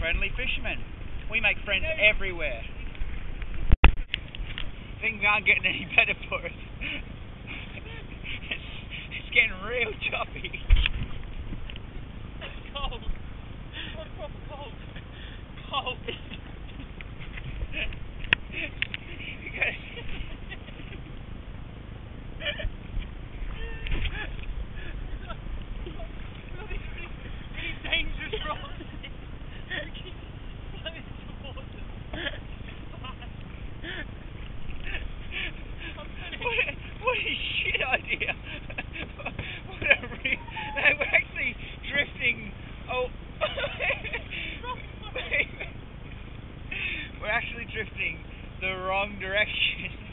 friendly fishermen. We make friends everywhere. Things aren't getting any better for us. It's getting real choppy. It's cold. It's proper cold. Cold. Dangerous rock. What a shit idea! We're actually drifting. Oh, we're actually drifting the wrong direction.